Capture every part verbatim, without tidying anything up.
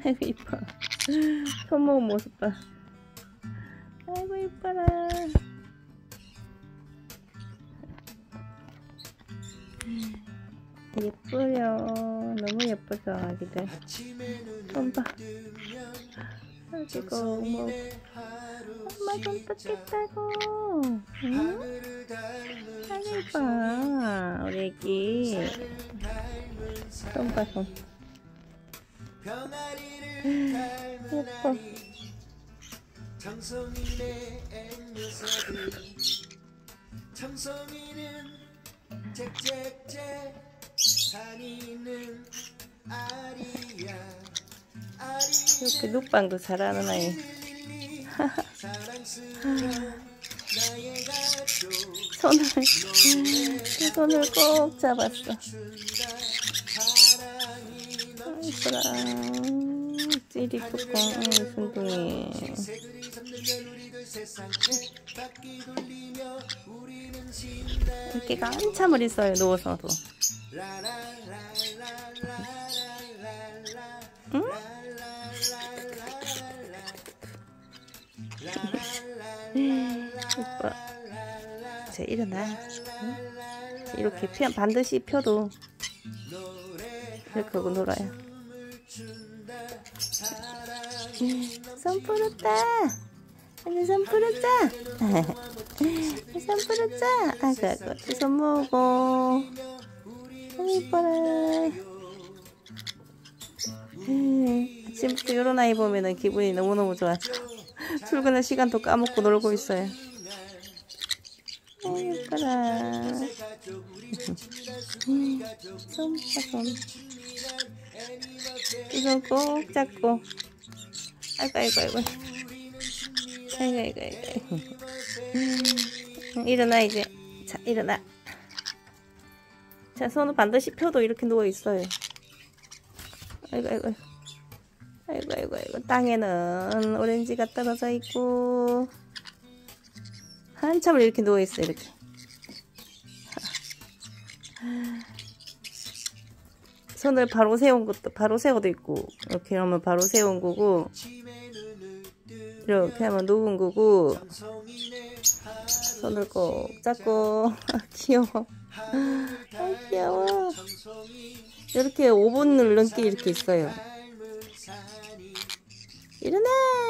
아이고 이뻐. 손 모은 모습 봐. 아이고 이뻐라. 예뻐요. 너무 예뻐서 아기들. 손 봐. 아이고 뭐 엄마 손 뜯겠다고. 응? 아이고 이뻐 우리 애기. 손 봐 손. 예뻐. 청송이네 앵무새들 청송이는 짹짹짹 다니는 아리야 아리 이렇게 눕방도 잘하는 아이. 손을 손을 꼭 잡았어. 이쁘라. 찌리 뚜껑 순둥이. 이렇게 한참을 있어요 누워서도. 응? 이뻐. 자 일어나. 응? 이렇게 펴, 반드시 펴도 이렇게 하고 놀아요. 손 풀었다. 아니 손 풀었자. 손 풀었자. 아이고 아이고 손 모으고. 이뻐라. 아침부터 이런 아이 보면은 기분이 너무너무 좋아. 출근할 시간도 까먹고 놀고 있어요. 이뻐라. 손 봐, 손. 이 손 꼭 잡고. 아이고, 아이고, 아이고. 아이고, 아이고, 아이고. 아이고. 일어나, 이제. 자, 일어나. 자, 손을 반드시 펴도 이렇게 누워있어요. 아이고, 아이고. 아이고, 아이고, 아이고. 땅에는 오렌지가 떨어져 있고. 한참을 이렇게 누워있어요, 이렇게. 손을 바로 세운 것도, 바로 세워도 있고, 이렇게 하면 바로 세운 거고, 이렇게 하면 누운 거고, 손을 꼭 잡고, 아, 귀여워. 아, 귀여워. 이렇게 오 분을 넘게 이렇게 있어요. 일어나!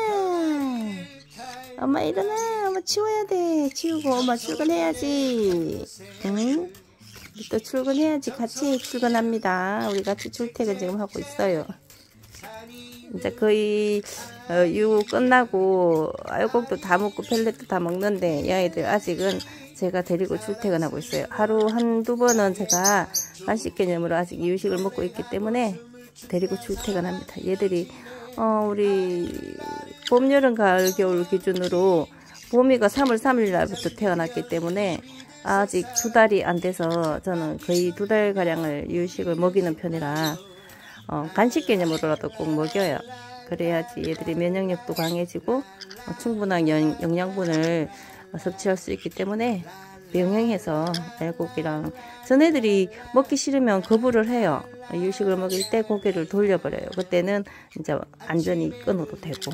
엄마 일어나! 엄마 치워야 돼. 치우고 엄마 출근해야지. 응? 우리 또 출근해야지. 같이 출근합니다. 우리 같이 출퇴근 지금 하고 있어요. 이제 거의 어, 유 끝나고 알곡도 다 먹고 펠렛도 다 먹는데 얘네들 아직은 제가 데리고 출퇴근하고 있어요. 하루 한두 번은 제가 간식 개념으로 아직 유식을 먹고 있기 때문에 데리고 출퇴근합니다. 얘들이 어, 우리 봄, 여름, 가을, 겨울 기준으로 봄이가 삼월 삼일 날부터 태어났기 때문에 아직 두 달이 안 돼서 저는 거의 두 달가량을 유식을 먹이는 편이라 어, 간식 개념으로라도 꼭 먹여요. 그래야지 얘들이 면역력도 강해지고 어, 충분한 영, 영양분을 어, 섭취할 수 있기 때문에 명령해서 알곡이랑 전애들이 먹기 싫으면 거부를 해요. 유식을 먹일 때 고개를 돌려버려요. 그때는 이제 안전히 끊어도 되고.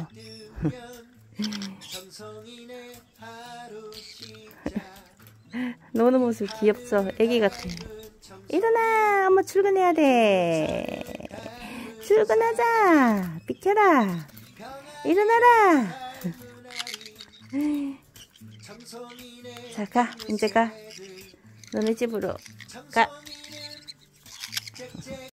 노는 모습 귀엽죠? 애기 같아. 일어나! 엄마 출근해야 돼. 출근하자. 비켜라. 일어나라. 자, 가. 이제 가. 너네 집으로 가.